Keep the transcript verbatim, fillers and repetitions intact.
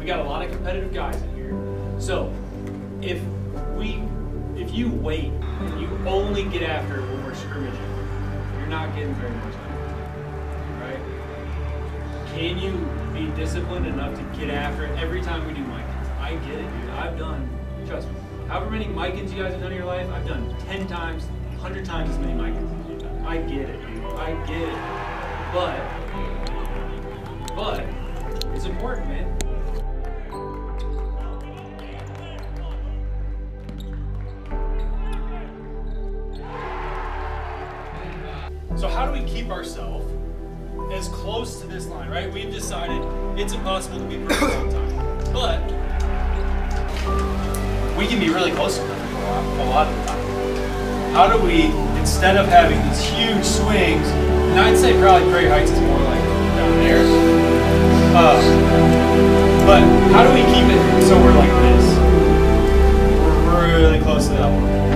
got a lot of competitive guys in here. So if we, if you wait and you only get after it when we're scrimmaging, you're not getting very much out of it, right? Can you be disciplined enough to get after it every time we do Micans? I get it, dude. I've done, trust me, however many Micans you guys have done in your life, I've done ten times, a hundred times as many Micans as you've done. I get it, dude. I get it. But, but, it's important, man. So how do we keep ourselves as close to this line, right? We've decided it's impossible to be perfect all the time, but we can be really close to them a lot of the time. How do we, instead of having these huge swings, and I'd say probably Prairie Heights is more like down there, uh, but how do we keep it so we're like this? We're really close to that one.